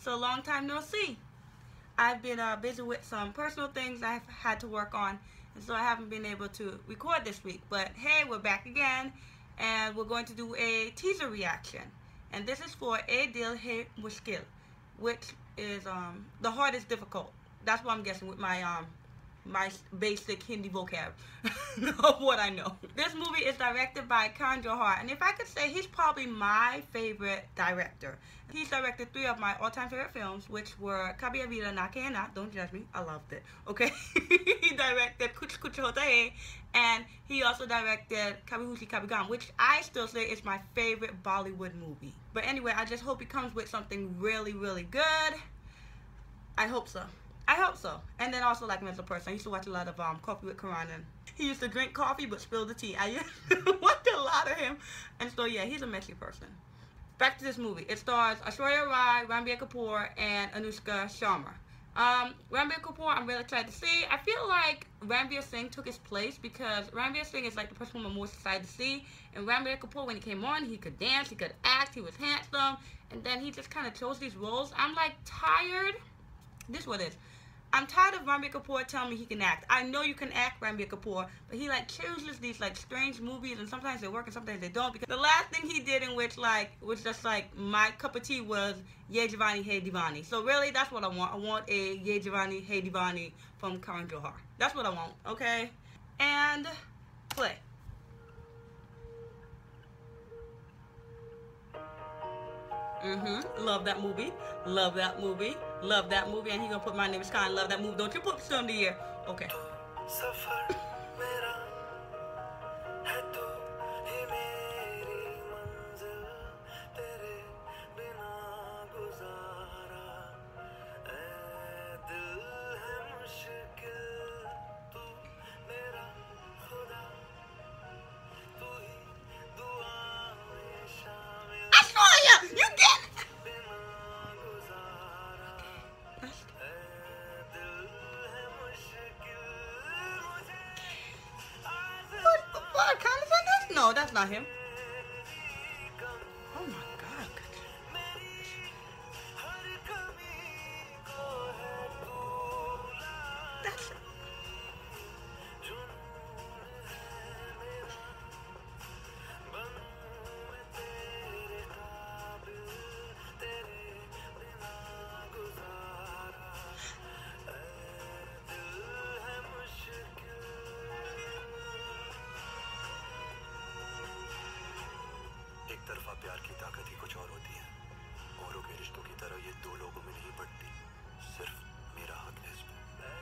So long time no see. I've been busy with some personal things I've had to work on, and so I haven't been able to record this week. But hey, we're back again, and we're going to do a teaser reaction. And this is for A Dil Hai Mushkil, which is the hardest difficult. That's what I'm guessing with my my basic Hindi vocab of what I know. This movie is directed by Karan Johar, and if I could say, he's probably my favorite director. He's directed 3 of my all-time favorite films, which were Kabhi Avira Na Ke Na, don't judge me, I loved it, okay? He directed Kuch Kuch Hota Hai, and he also directed Kabhi Khushi Kabhie Gham, which I still say is my favorite Bollywood movie. But anyway, I just hope he comes with something really, really good. I hope so. I hope so. And then also, like him as a person, I used to watch a lot of Coffee with Karan, and he used to drink coffee but spill the tea. I used to watch a lot of him, and so yeah, he's a messy person. Back to this movie. It stars Aishwarya Rai, Ranbir Kapoor, and Anushka Sharma. Ranbir Kapoor, I'm really excited to see. I feel like Ranbir Singh took his place because Ranbir Singh is like the person I'm most excited to see. And Ranbir Kapoor, when he came on, he could dance, he could act, he was handsome, and then he just kind of chose these roles. I'm like tired. This is what it is. I'm tired of Ranbir Kapoor telling me he can act. I know you can act, Ranbir Kapoor, but he like chooses these like strange movies, and sometimes they work and sometimes they don't. Because the last thing he did in which like was just like my cup of tea was Ye Jawani Hai Diwani. So really, that's what I want. I want a Ye Jawani Hai Diwani from Karan Johar. That's what I want. Okay, and play. Love that movie. Love that movie. Love that movie. And he gonna put My Name is Khan. Love that movie. Don't you put this on the air. Okay. Aishwarya! You get it! No, that's not him. Oh my God. That's it. एक तरफा प्यार की ताकत ही कुछ और होती है। औरों के रिश्तों की तरह ये 2 लोगों में नहीं बढ़ती, सिर्फ मेरा हक है इसमें।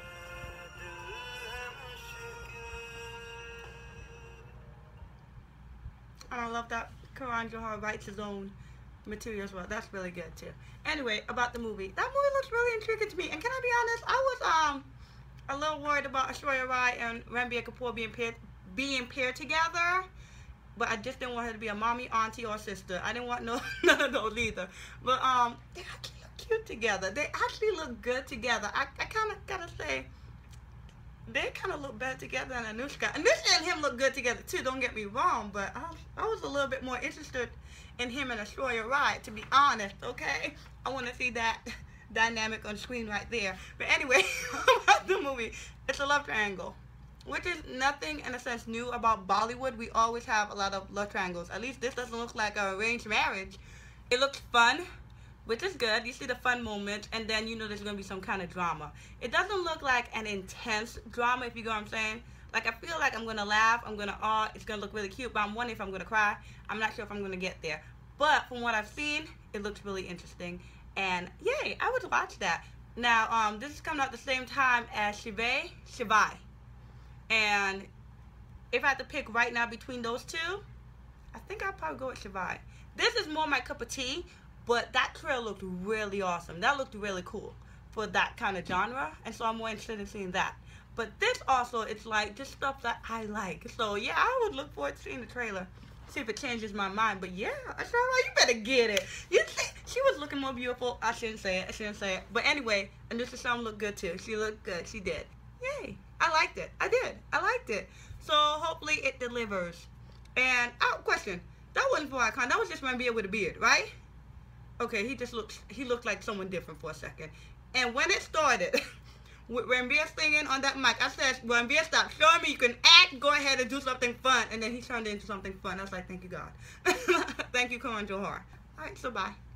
I love that Karan Johar writes his own material as well. That's really good too. Anyway, about the movie. That movie looks really intriguing to me. And can I be honest? I was a little worried about Aishwarya Rai and Ranbir Kapoor being paired together. But I just didn't want her to be a mommy, auntie, or sister. I didn't want none of those either. But they actually look cute together. They actually look good together. I kind of gotta say, they kind of look better together than Anushka. Anushka and him look good together too, don't get me wrong. But I was a little bit more interested in him and Aishwarya Rai, to be honest, okay? I want to see that dynamic on screen right there. But anyway, about the movie, it's a love triangle, which is nothing in a sense new about Bollywood. We always have a lot of love triangles. At least this doesn't look like an arranged marriage. It looks fun, which is good. You see the fun moments, and then you know there's going to be some kind of drama. It doesn't look like an intense drama, if you know what I'm saying. Like, I feel like I'm going to laugh, I'm going to it's going to look really cute, but I'm wondering if I'm going to cry. I'm not sure if I'm going to get there. But from what I've seen, it looks really interesting. And yay, I would watch that. Now, this is coming out at the same time as Shivai. And if I had to pick right now between those two, I think I'd probably go with Shivai. This is more my cup of tea, but that trailer looked really awesome. That looked really cool for that kind of genre, and so I'm more interested in seeing that. But this also, it's like just stuff that I like. So yeah, I would look forward to seeing the trailer, see if it changes my mind. But yeah, Aishwarya, you better get it. You see, she was looking more beautiful. I shouldn't say it. But anyway, Anushka Sharma looked good too. She looked good. She did. Yay. I liked it. I did. I liked it. So hopefully it delivers. And question, that wasn't for Icon. That was just Ranbir with a beard, right? Okay, he looked like someone different for a second. And when it started, with Ranbir singing on that mic, I said, Ranbir, stop showing me you can act, go ahead and do something fun. And then he turned it into something fun. I was like, thank you, God. Thank you, Karan Johar. All right, so bye.